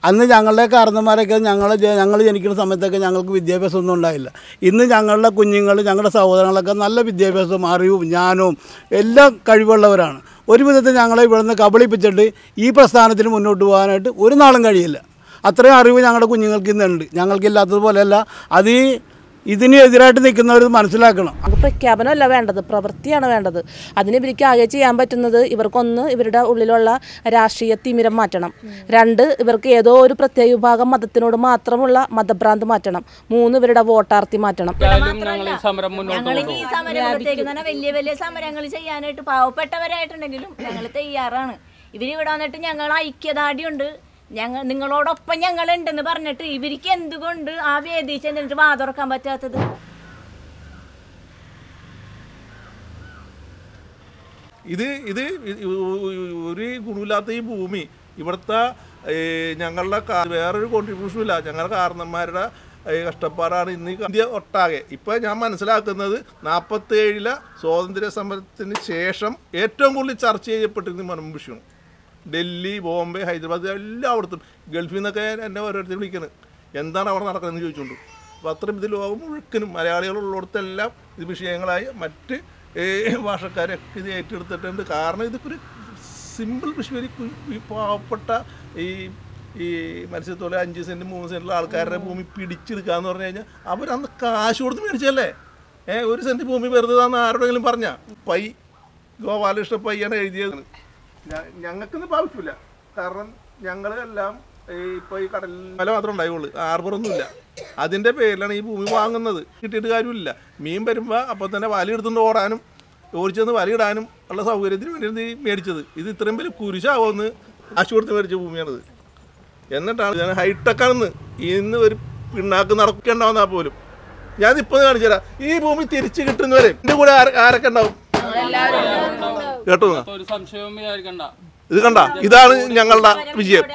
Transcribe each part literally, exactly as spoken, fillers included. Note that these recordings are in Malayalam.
അന്ന് ഞങ്ങളുടെ കാരണന്മാരൊക്കെ ഞങ്ങൾ ഞങ്ങൾ ജനിക്കുന്ന സമയത്തൊക്കെ ഞങ്ങൾക്ക് വിദ്യാഭ്യാസമൊന്നും ഉണ്ടായില്ല. ഇന്ന് ഞങ്ങളുടെ കുഞ്ഞുങ്ങൾ ഞങ്ങളുടെ സഹോദരങ്ങളൊക്കെ നല്ല വിദ്യാഭ്യാസവും അറിവും ജ്ഞാനവും എല്ലാം കഴിവുള്ളവരാണ്. ഒരു വിധത്തിൽ ഞങ്ങളെ ഇവിടുന്ന് കബളിപ്പിച്ചിട്ട് ഈ പ്രസ്ഥാനത്തിന് മുന്നോട്ട് പോകാനായിട്ട് ഒരു നാളും കഴിയില്ല. അത്രയും അറിവ് ഞങ്ങളുടെ കുഞ്ഞുങ്ങൾക്ക് ഇന്നുണ്ട്. ഞങ്ങൾക്കില്ലാത്തതുപോലെയല്ല. അത് ഈ ഇതിന് എതിരായിട്ട് നിൽക്കുന്നവർ മനസ്സിലാക്കണം. അത് പ്രഖ്യാപനമല്ല വേണ്ടത്, പ്രവൃത്തിയാണ് വേണ്ടത്. അതിന് ഇവർക്ക് ആകെ ചെയ്യാൻ പറ്റുന്നത് ഇവർക്കൊന്ന് ഇവരുടെ ഉള്ളിലുള്ള രാഷ്ട്രീയ തിമിരം മാറ്റണം. രണ്ട്, ഇവർക്ക് ഏതോ ഒരു പ്രത്യേക വിഭാഗം മതത്തിനോട് മാത്രമുള്ള മതഭ്രാന്ത് മാറ്റണം. മൂന്ന്, ഇവരുടെ വോട്ടാർത്തി മാറ്റണം. ഞങ്ങൾ ഈ സമരത്തേക്ക് തന്നെ വലിയ വലിയ സമരങ്ങൾ ചെയ്യാനായിട്ട് പാവപ്പെട്ടവരായിട്ടുണ്ടെങ്കിലും ഞങ്ങൾ തയ്യാറാണ്. ഇവരിവിടെ വന്നിട്ട് ഞങ്ങൾ ഐക്യദാർഢ്യമുണ്ട്, ഞങ്ങൾ നിങ്ങളോടൊപ്പം ഞങ്ങളുണ്ടെന്ന് പറഞ്ഞിട്ട് ഇവർക്ക് എന്തുകൊണ്ട് ആ വേദി ചെന്നിട്ട് വാതുറക്കാൻ പറ്റാത്തത്? ഇത് ഇത് ഒരു ഗുണമില്ലാത്ത ഈ ഭൂമി ഇവിടുത്തെ ഞങ്ങളുടെ വേറൊരു കോൺട്രിബ്യൂഷനും ഇല്ല. ഞങ്ങളുടെ കാരണന്മാരുടെ കഷ്ടപ്പാടാണ് ഇന്ന് ഇന്ത്യ ഒട്ടാകെ. ഇപ്പം ഞാൻ മനസ്സിലാക്കുന്നത് നാൽപ്പത്തേഴിലെ സ്വാതന്ത്ര്യ സമരത്തിന് ശേഷം ഏറ്റവും കൂടുതൽ ചർച്ച ചെയ്യപ്പെട്ടിരുന്ന മനം വിഷയമാണ്. ഡൽഹി, ബോംബെ, ഹൈദരാബാദ് എല്ലായിടത്തും ഗൾഫിൽ നിന്നൊക്കെ എന്നെ ഓരോരുത്തർ വിളിക്കുന്നത് എന്താണ് അവിടെ നടക്കുന്നതെന്ന് ചോദിച്ചുകൊണ്ട്. അപ്പോൾ അത്രയും ഇത് ലോകം മുഴുക്കനും മലയാളികളുള്ളിടത്തെല്ലാം ഇത് വിഷയങ്ങളായി മറ്റ് ഭാഷക്കാരൊക്കെ ഇത് ഏറ്റെടുത്തിട്ടുണ്ട്. കാരണം ഇതൊക്കെ ഒരു സിമ്പിൾ വിഷയം. ഈ പാവപ്പെട്ട ഈ ഈ മത്സ്യത്തോലെ അഞ്ച് സെൻറ്റ് മൂന്ന് സെൻറ്റിലുള്ള ആൾക്കാരുടെ ഭൂമി പിടിച്ചെടുക്കുക എന്ന് പറഞ്ഞു കഴിഞ്ഞാൽ അവരന്ന് കാശ് കൊടുത്ത് മേടിച്ചല്ലേ. ഏഹ് ഒരു സെൻറ്റ് ഭൂമി വെറുതെ താന്ന് ആരോടെങ്കിലും പറഞ്ഞാൽ പൈ ഗോപാലകൃഷ്ണ പയ്യാണ് എഴുതിയത്. ഞങ്ങൾക്കൊന്നും ആവശ്യമില്ല. കാരണം ഞങ്ങൾ എല്ലാം ഇപ്പോൾ ഈ കടലിൽ മല മാത്രമേ ഉണ്ടായുള്ളൂ, ഹാർബറൊന്നുമില്ല. അതിൻ്റെ പേരിലാണ് ഈ ഭൂമി വാങ്ങുന്നത്. കിട്ടിയിട്ട് കാര്യമില്ല. മീൻ വരുമ്പോൾ അപ്പോൾ തന്നെ വല എടുത്തുകൊണ്ട് ഓടാനും ഓടിച്ചെന്ന് വലയിടാനും ഉള്ള സൗകര്യത്തിന് വേണ്ടിയാണ് ഈ മേടിച്ചത്. ഇത് ഇത്രയും വലിയ കുരിശാവുമെന്ന് ആശു കൊടുത്ത് മേടിച്ച ഭൂമിയാണിത്. എന്നിട്ടാണ് ഞാൻ ഹൈടെക്കാണെന്ന് ഇന്ന് ഒരു പിണ്ണാക്ക് നടക്കേണ്ടാവുന്നാൽ പോലും ഞാനിപ്പോൾ കാണിച്ചു തരാം. ഈ ഭൂമി തിരിച്ച് കിട്ടുന്നവരെ എൻ്റെ കൂടെ ആരൊക്കെ ഉണ്ടാവും കേട്ടോ? ഇത് കണ്ട, ഇതാണ് ഞങ്ങളുടെ വിജയം.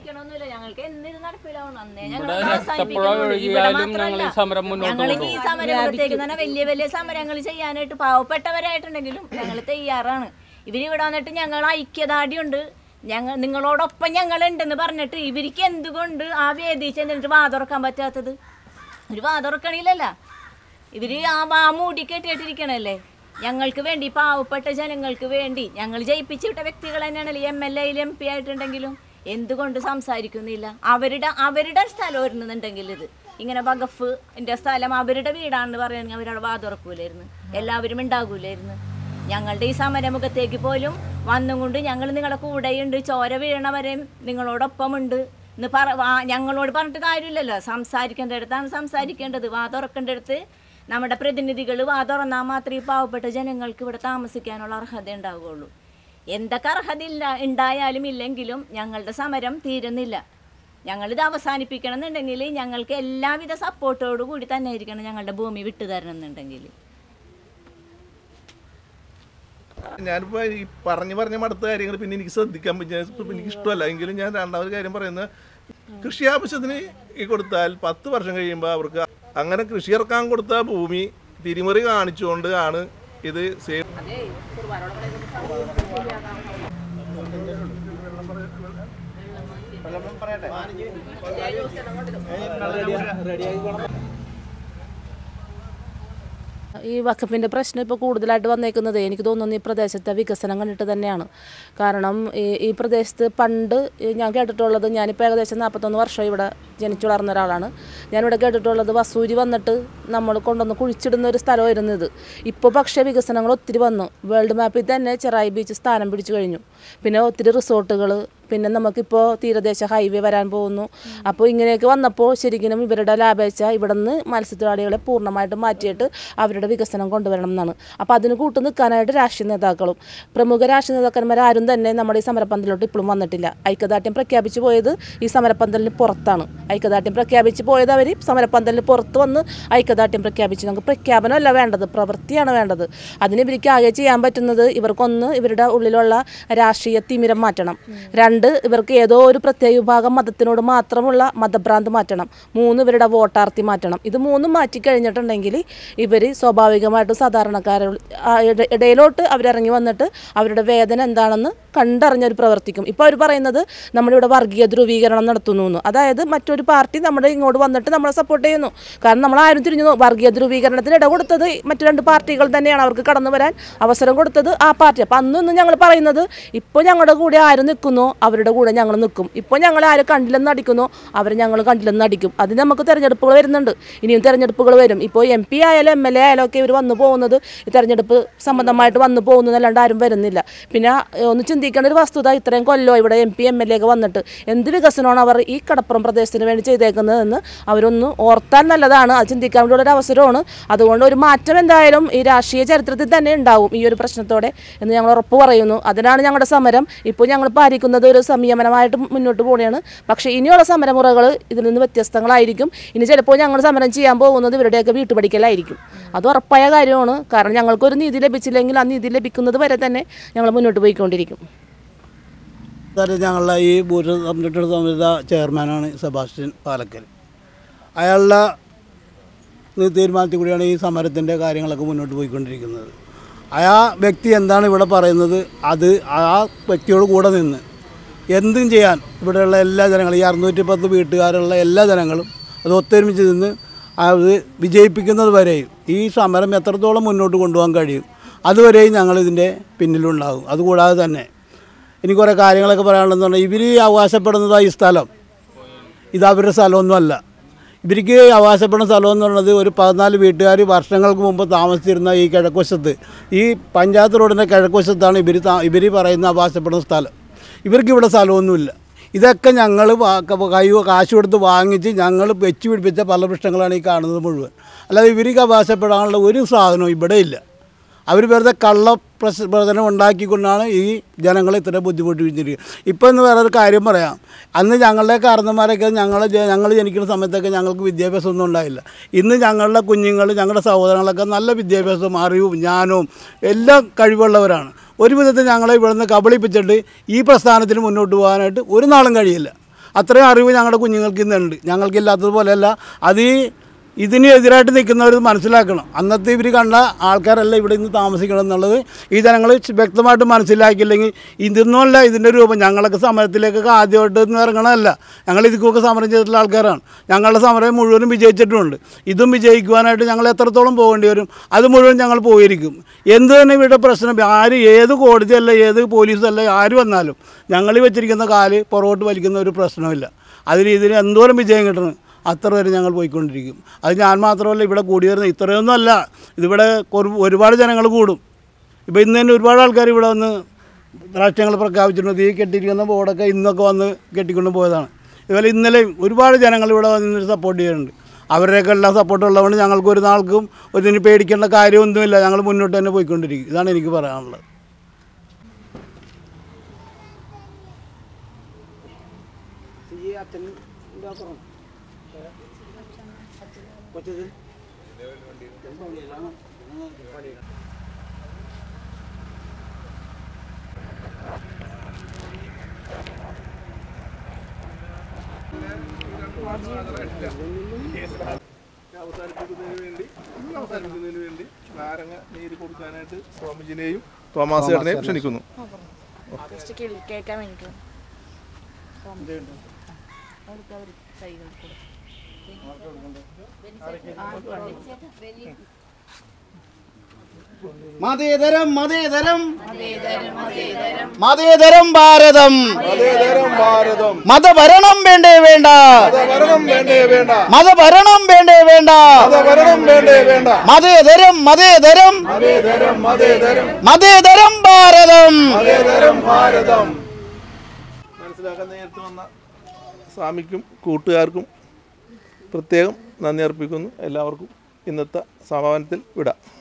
ഞങ്ങൾ ഈ സമരത്തേക്ക് തന്നെ വലിയ വലിയ സമരങ്ങൾ ചെയ്യാനായിട്ട് പാവപ്പെട്ടവരായിട്ടുണ്ടെങ്കിലും ഞങ്ങൾ തയ്യാറാണ്. ഇവരിവിടെ വന്നിട്ട് ഞങ്ങൾ ഐക്യദാർഢ്യമുണ്ട്, ഞങ്ങൾ നിങ്ങളോടൊപ്പം ഞങ്ങളുണ്ടെന്ന് പറഞ്ഞിട്ട് ഇവർക്ക് എന്തുകൊണ്ട് ആ വേദി ചെന്നിട്ട് വാതുറക്കാൻ പറ്റാത്തത്? ഒരു വാതുറക്കണില്ലല്ല. ഇവർ ആ വാ മൂടി കെട്ടിയിട്ടിരിക്കണല്ലേ. ഞങ്ങൾക്ക് വേണ്ടി, പാവപ്പെട്ട ജനങ്ങൾക്ക് വേണ്ടി ഞങ്ങൾ ജയിപ്പിച്ചിട്ട വ്യക്തികൾ തന്നെയാണല്ലോ എം എൽ എയിൽ എം പി ആയിട്ടുണ്ടെങ്കിലും എന്തുകൊണ്ട് സംസാരിക്കുന്നില്ല? അവരുടെ അവരുടെ സ്ഥലം വരുന്നുണ്ടെങ്കിൽ ഇത് ഇങ്ങനെ വഖഫ് എൻ്റെ സ്ഥലം അവരുടെ വീടാണെന്ന് പറയുകയാണെങ്കിൽ അവരവിടെ വാതുറക്കൂലായിരുന്നു, എല്ലാവരും ഉണ്ടാകൂലായിരുന്നു. ഞങ്ങളുടെ ഈ സമരമുഖത്തേക്ക് പോലും വന്നും കൊണ്ട് ഞങ്ങൾ നിങ്ങളുടെ കൂടെയുണ്ട്, ചോര വീഴണവരെയും നിങ്ങളോടൊപ്പമുണ്ട് എന്ന് പറ ഞങ്ങളോട് പറഞ്ഞിട്ട് കാര്യമില്ലല്ലോ. സംസാരിക്കേണ്ടടുത്താണ് സംസാരിക്കേണ്ടത്. വാതുറക്കേണ്ടടുത്ത് നമ്മുടെ പ്രതിനിധികൾ വാതുറന്നാൽ മാത്രമേ പാവപ്പെട്ട ജനങ്ങൾക്ക് ഇവിടെ താമസിക്കാനുള്ള അർഹത ഉണ്ടാവുകയുള്ളൂ. എന്തൊക്കെ അർഹത ഇല്ല ഉണ്ടായാലും ഇല്ലെങ്കിലും ഞങ്ങളുടെ സമരം തീരുന്നില്ല. ഞങ്ങളിത് അവസാനിപ്പിക്കണം എന്നുണ്ടെങ്കിൽ ഞങ്ങൾക്ക് എല്ലാവിധ സപ്പോർട്ടോടു കൂടി തന്നെ ആയിരിക്കണം ഞങ്ങളുടെ ഭൂമി വിട്ടു തരണം എന്നുണ്ടെങ്കിൽ. ഞാനിപ്പോൾ ഈ പറഞ്ഞു പറഞ്ഞ മടുത്ത കാര്യങ്ങൾ പിന്നെ എനിക്ക് ശ്രദ്ധിക്കാൻ പറ്റും, എനിക്ക് ഇഷ്ടമല്ല. എങ്കിലും ഞാൻ രണ്ടാമത് കാര്യം പറയുന്നത്, കൃഷി ആവശ്യത്തിന് ഈ കൊടുത്താൽ പത്ത് വർഷം കഴിയുമ്പോൾ അവർക്ക് അങ്ങനെ കൃഷി ഇറക്കാൻ കൊടുത്ത ഭൂമി തിരിമറി കാണിച്ചുകൊണ്ട് ആണ് ഇത് സേവ്. ഈ വഖഫിൻ്റെ പ്രശ്നം ഇപ്പോൾ കൂടുതലായിട്ട് വന്നേക്കുന്നത് എനിക്ക് തോന്നുന്നു ഈ പ്രദേശത്തെ വികസനം കണ്ടിട്ട് തന്നെയാണ്. കാരണം ഈ ഈ പ്രദേശത്ത് പണ്ട് ഞാൻ കേട്ടിട്ടുള്ളത്, ഞാനിപ്പോൾ ഏകദേശം നാൽപ്പത്തൊന്ന് വർഷം ഇവിടെ ജനിച്ചു വളർന്ന ഒരാളാണ്. ഞാനിവിടെ കേട്ടിട്ടുള്ളത് വസൂരി വന്നിട്ട് നമ്മൾ കൊണ്ടുവന്ന് കുഴിച്ചിടുന്ന ഒരു സ്ഥലമായിരുന്നു ഇത്. ഇപ്പോൾ പക്ഷേ വികസനങ്ങൾ ഒത്തിരി വന്നു. വേൾഡ് മാപ്പിൽ തന്നെ ചെറായി ബീച്ച് സ്ഥാനം പിടിച്ചു കഴിഞ്ഞു. പിന്നെ ഒത്തിരി റിസോർട്ടുകൾ, പിന്നെ നമുക്കിപ്പോൾ തീരദേശ ഹൈവേ വരാൻ പോകുന്നു. അപ്പോൾ ഇങ്ങനെയൊക്കെ വന്നപ്പോൾ ശരിക്കും ഇവരുടെ ലാഭേച്ഛ ഇവിടെ നിന്ന് മത്സ്യത്തൊഴിലാളികളെ പൂർണ്ണമായിട്ട് മാറ്റിയിട്ട് അവരുടെ വികസനം കൊണ്ടുവരണം എന്നാണ്. അപ്പോൾ അതിന് കൂട്ടു നിൽക്കാനായിട്ട് രാഷ്ട്രീയ നേതാക്കളും പ്രമുഖ രാഷ്ട്രീയ നേതാക്കന്മാരാരും തന്നെ നമ്മുടെ ഈ സമരപ്പന്തലിലോട്ട് ഇപ്പോഴും വന്നിട്ടില്ല. ഐക്യദാർഢ്യം പ്രഖ്യാപിച്ചു പോയത് ഈ സമരപ്പന്തലിന് പുറത്താണ്. ഐക്യദാർഢ്യം പ്രഖ്യാപിച്ച് പോയത് അവർ സമരപ്പന്തലിന് പുറത്ത് വന്ന് ഐക്യദാർഢ്യം പ്രഖ്യാപിച്ചു. നമുക്ക് പ്രഖ്യാപനമല്ല വേണ്ടത്, പ്രവൃത്തിയാണ് വേണ്ടത്. അതിന് ഇവർക്ക് ആകെ ചെയ്യാൻ പറ്റുന്നത് ഇവർക്കൊന്ന് ഇവരുടെ ഉള്ളിലുള്ള രാഷ്ട്രീയ തിമിരം മാറ്റണം. രണ്ട്, രണ്ട് ഇവർക്ക് ഏതോ ഒരു പ്രത്യേക വിഭാഗം മതത്തിനോട് മാത്രമുള്ള മതഭ്രാന്ത് മാറ്റണം. മൂന്ന് ഇവരുടെ വോട്ടാർത്തി മാറ്റണം. ഇത് മൂന്നും മാറ്റി കഴിഞ്ഞിട്ടുണ്ടെങ്കിൽ ഇവർ സ്വാഭാവികമായിട്ടും സാധാരണക്കാരുടെ ഇടയിലോട്ട് അവരിറങ്ങി വന്നിട്ട് അവരുടെ വേദന എന്താണെന്ന് കണ്ടറിഞ്ഞവർ പ്രവർത്തിക്കും. ഇപ്പോൾ അവർ പറയുന്നത് നമ്മളിവിടെ വർഗീയ ധ്രുവീകരണം നടത്തുന്നു എന്ന്. അതായത് മറ്റൊരു പാർട്ടി നമ്മുടെ ഇങ്ങോട്ട് വന്നിട്ട് നമ്മളെ സപ്പോർട്ട് ചെയ്യുന്നു. കാരണം നമ്മളാരും തിരിഞ്ഞു വർഗീയ ധ്രുവീകരണത്തിന് ഇട കൊടുത്തത് മറ്റു രണ്ട് പാർട്ടികൾ തന്നെയാണ്. അവർക്ക് കടന്നു വരാൻ അവസരം കൊടുത്തത് ആ പാർട്ടി. അപ്പോൾ അന്നൊന്നും ഞങ്ങൾ പറയുന്നത് ഇപ്പോൾ ഞങ്ങളുടെ കൂടെ ആരും നിൽക്കുന്നോ അവരുടെ കൂടെ ഞങ്ങൾ നിൽക്കും. ഇപ്പോൾ ഞങ്ങൾ ആരും കണ്ടില്ലെന്ന് അടിക്കുന്നോ അവർ ഞങ്ങൾ കണ്ടില്ലെന്ന് അടിക്കും. അതിന് നമുക്ക് തെരഞ്ഞെടുപ്പുകൾ വരുന്നുണ്ട്. ഇനിയും തെരഞ്ഞെടുപ്പുകൾ വരും. ഇപ്പോൾ എം പി ആയാലും എം എൽ എ ആയാലും ഒക്കെ ഇവർ വന്നു പോകുന്നത് ഈ തെരഞ്ഞെടുപ്പ് സംബന്ധമായിട്ട് വന്നു പോകുന്നതല്ലാണ്ട് ആരും വരുന്നില്ല. പിന്നെ ഒന്ന് ചിന്തിക്കേണ്ട ഒരു വസ്തുത, ഇത്രയും കൊല്ലോ ഇവിടെ M P M L A ഒക്കെ വന്നിട്ട് എന്ത് വികസനമാണ് അവർ ഈ കടപ്പുറം പ്രദേശത്തിന് വേണ്ടി ചെയ്തേക്കുന്നതെന്ന് അവരൊന്ന് ഓർത്താൽ നല്ലതാണ്. അത് ചിന്തിക്കാൻ വേണ്ടിയുള്ളൊരു അവസരമാണ്. അതുകൊണ്ട് ഒരു മാറ്റം എന്തായാലും ഈ രാഷ്ട്രീയ ചരിത്രത്തിൽ തന്നെ ഉണ്ടാവും ഈ ഒരു പ്രശ്നത്തോടെ എന്ന് ഞങ്ങൾ ഉറപ്പ് പറയുന്നു. അതിനാണ് ഞങ്ങളുടെ സമരം. ഇപ്പോൾ ഞങ്ങൾ പാലിക്കുന്നത് ഒരു സംയമനമായിട്ട് മുന്നോട്ട് പോവുകയാണ്. പക്ഷേ ഇനിയുള്ള സമരമുറകൾ ഇതിൽ നിന്ന് വ്യത്യസ്തങ്ങളായിരിക്കും. ഇനി ചിലപ്പോൾ ഞങ്ങൾ സമരം ചെയ്യാൻ പോകുന്നത് ഇവരുടെയൊക്കെ വീട്ടുപടിക്കലായിരിക്കും. അത് ഉറപ്പായ കാര്യമാണ്. കാരണം ഞങ്ങൾക്കൊരു നീതി ലഭിച്ചില്ലെങ്കിൽ ആ നീതി ലഭിക്കുന്നത് വരെ തന്നെ ഞങ്ങൾ മുന്നോട്ട് പോയിക്കൊണ്ടിരിക്കും. ഞങ്ങളുടെ ഈ ഭൂഷ സംരക്ഷണ സമിതി ചെയർമാനാണ് സെബാസ്റ്റ്യൻ പാലക്കൽ. അയാളുടെ തീരുമാനത്തിൽ കൂടിയാണ് ഈ സമരത്തിൻ്റെ കാര്യങ്ങളൊക്കെ മുന്നോട്ട് പോയിക്കൊണ്ടിരിക്കുന്നത്. ആ വ്യക്തി എന്താണ് ഇവിടെ പറയുന്നത് അത് ആ വ്യക്തിയോട് കൂടെ നിന്ന് എന്തും ചെയ്യാൻ ഇവിടെയുള്ള എല്ലാ ജനങ്ങളും, ഈ അറുന്നൂറ്റി പത്ത് വീട്ടുകാരുള്ള എല്ലാ ജനങ്ങളും അത് ഒത്തൊരുമിച്ച് നിന്ന് അത് വിജയിപ്പിക്കുന്നത് വരെയും ഈ സമരം എത്രത്തോളം മുന്നോട്ട് കൊണ്ടുപോകാൻ കഴിയും അതുവരെയും ഞങ്ങളിതിൻ്റെ പിന്നിലുണ്ടാകും. അതുകൂടാതെ തന്നെ എനിക്ക് കുറേ കാര്യങ്ങളൊക്കെ പറയാനുള്ളതെന്ന് പറഞ്ഞാൽ ഇവർ അവകാശപ്പെടുന്നത് ഈ സ്ഥലം ഇത് അവരുടെ സ്ഥലമൊന്നുമല്ല. ഇവർക്ക് അവകാശപ്പെടുന്ന സ്ഥലം എന്ന് പറയുന്നത് ഒരു പതിനാല് വീട്ടുകാർ വർഷങ്ങൾക്ക് മുമ്പ് താമസിച്ചിരുന്ന ഈ കിഴക്കുവശത്ത്, ഈ പഞ്ചായത്ത് റോഡിൻ്റെ കിഴക്കുവശത്താണ് ഇവർ ഇവർ പറയുന്ന അവകാശപ്പെടുന്ന സ്ഥലം. ഇവർക്കിവിടെ സ്ഥലമൊന്നുമില്ല. ഇതൊക്കെ ഞങ്ങൾ കൈ കാശ് കൊടുത്ത് വാങ്ങിച്ച് ഞങ്ങൾ വെച്ച് പിടിപ്പിച്ച പല പ്രശ്നങ്ങളാണ് ഈ കാണുന്നത് മുഴുവൻ. അല്ലാതെ ഇവർക്ക് അവകാശപ്പെടാനുള്ള ഒരു സാധനവും ഇവിടെ ഇല്ല. അവർ വെറുതെ കള്ള പ്രശ് പ്രചരണം ഉണ്ടാക്കിക്കൊണ്ടാണ് ഈ ജനങ്ങളെ ഇത്ര ബുദ്ധിമുട്ടിച്ചിരിക്കുന്നത്. ഇപ്പോൾ എന്ന് വേറൊരു കാര്യം പറയാം. അന്ന് ഞങ്ങളുടെ കാരണന്മാരൊക്കെ ഞങ്ങൾ ഞങ്ങൾ ജനിക്കുന്ന സമയത്തൊക്കെ ഞങ്ങൾക്ക് വിദ്യാഭ്യാസമൊന്നും ഉണ്ടായില്ല. ഇന്ന് ഞങ്ങളുടെ കുഞ്ഞുങ്ങൾ, ഞങ്ങളുടെ സഹോദരങ്ങളൊക്കെ നല്ല വിദ്യാഭ്യാസവും അറിവും ജ്ഞാനവും എല്ലാം കഴിവുള്ളവരാണ്. ഒരു വിധത്തിൽ ഞങ്ങളെ ഇവിടുന്ന് കബളിപ്പിച്ചിട്ട് ഈ പ്രസ്ഥാനത്തിന് മുന്നോട്ട് പോകാനായിട്ട് ഒരു നാളും കഴിയില്ല. അത്രയും അറിവ് ഞങ്ങളുടെ കുഞ്ഞുങ്ങൾക്ക് ഇന്നുണ്ട്. ഞങ്ങൾക്കില്ലാത്തതുപോലെയല്ല. അത് ഈ ഇതിന് എതിരായിട്ട് നിൽക്കുന്നവർ മനസ്സിലാക്കണം. അന്നത്തെ ഇവർ കണ്ട ആൾക്കാരല്ല ഇവിടെ ഇന്ന് താമസിക്കണം എന്നുള്ളത് ഈ ജനങ്ങൾ വ്യക്തമായിട്ട് മനസ്സിലാക്കിയില്ലെങ്കിൽ ഇതൊന്നുമല്ല ഇതിൻ്റെ രൂപം. ഞങ്ങളൊക്കെ സമരത്തിലേക്കൊക്കെ ആദ്യമായിട്ട് ഇന്ന് ഇറങ്ങണമല്ല. ഞങ്ങൾ ഇതിക്കൊക്കെ സമരം ചെയ്തിട്ടുള്ള ആൾക്കാരാണ്. ഞങ്ങളുടെ സമരം മുഴുവനും വിജയിച്ചിട്ടുമുണ്ട്. ഇതും വിജയിക്കുവാനായിട്ട് ഞങ്ങൾ എത്രത്തോളം പോകേണ്ടി വരും അത് മുഴുവൻ ഞങ്ങൾ പോയിരിക്കും. എന്ത് തന്നെ ഇവിടെ പ്രശ്നം, ആര് ഏത് കോടതിയല്ല ഏത് പോലീസല്ല ആര് വന്നാലും ഞങ്ങൾ വെച്ചിരിക്കുന്ന കാല് പുറകോട്ട് വലിക്കുന്ന ഒരു പ്രശ്നമില്ല. അതിൽ ഇതിന് എന്തോരം വിജയം കിട്ടണം അത്ര വരെ ഞങ്ങൾ പോയിക്കൊണ്ടിരിക്കും. അത് ഞാൻ മാത്രമല്ല, ഇവിടെ കൂടി വരുന്ന ഇത്രയൊന്നും അല്ല, ഇതിവിടെ ഒരുപാട് ജനങ്ങൾ കൂടും. ഇപ്പോൾ ഇന്ന് തന്നെ ഒരുപാട് ആൾക്കാർ ഇവിടെ വന്ന് രാഷ്ട്രീയങ്ങൾ പ്രഖ്യാപിച്ചിട്ടുണ്ട്. ഈ കെട്ടിയിരിക്കുന്ന ബോർഡൊക്കെ ഇന്നൊക്കെ വന്ന് കെട്ടിക്കൊണ്ട് പോയതാണ്. ഇതുപോലെ ഇന്നലെയും ഒരുപാട് ജനങ്ങൾ ഇവിടെ വന്ന് സപ്പോർട്ട് ചെയ്യുന്നുണ്ട്. അവരുടെയൊക്കെ എല്ലാം സപ്പോർട്ട് ഉള്ളതുകൊണ്ട് ഞങ്ങൾക്ക് ഒരു നാൾക്കും ഇതിന് പേടിക്കേണ്ട കാര്യമൊന്നുമില്ല. ഞങ്ങൾ മുന്നോട്ട് തന്നെ പോയിക്കൊണ്ടിരിക്കും. ഇതാണ് എനിക്ക് പറയാനുള്ളത്. അവസാനിപ്പിക്കുന്നതിന് വേണ്ടി അവസാനിപ്പിക്കുന്നതിന് വേണ്ടി നാരങ്ങ നീര് കൊടുക്കാനായിട്ട് സ്വാമിജിനെയും തോമാസ് ചേട്ടനെയും ക്ഷണിക്കുന്നു. മതേതരം മതേതരം മതേതരം ഭാരതം മതഭരണം വേണ്ടേ വേണ്ട മതഭരണം വേണ്ടേ വേണ്ട മതേതരം മതേതരം മതേതരം ഭാരതം. മനസ്സിലാക്കാൻ നേരിട്ട് വന്ന സ്വാമിക്കും കൂട്ടുകാർക്കും പ്രത്യേകം നന്ദി അർപ്പിക്കുന്നു. എല്ലാവർക്കും ഇന്നത്തെ സമാപനത്തിൽ വിടാം.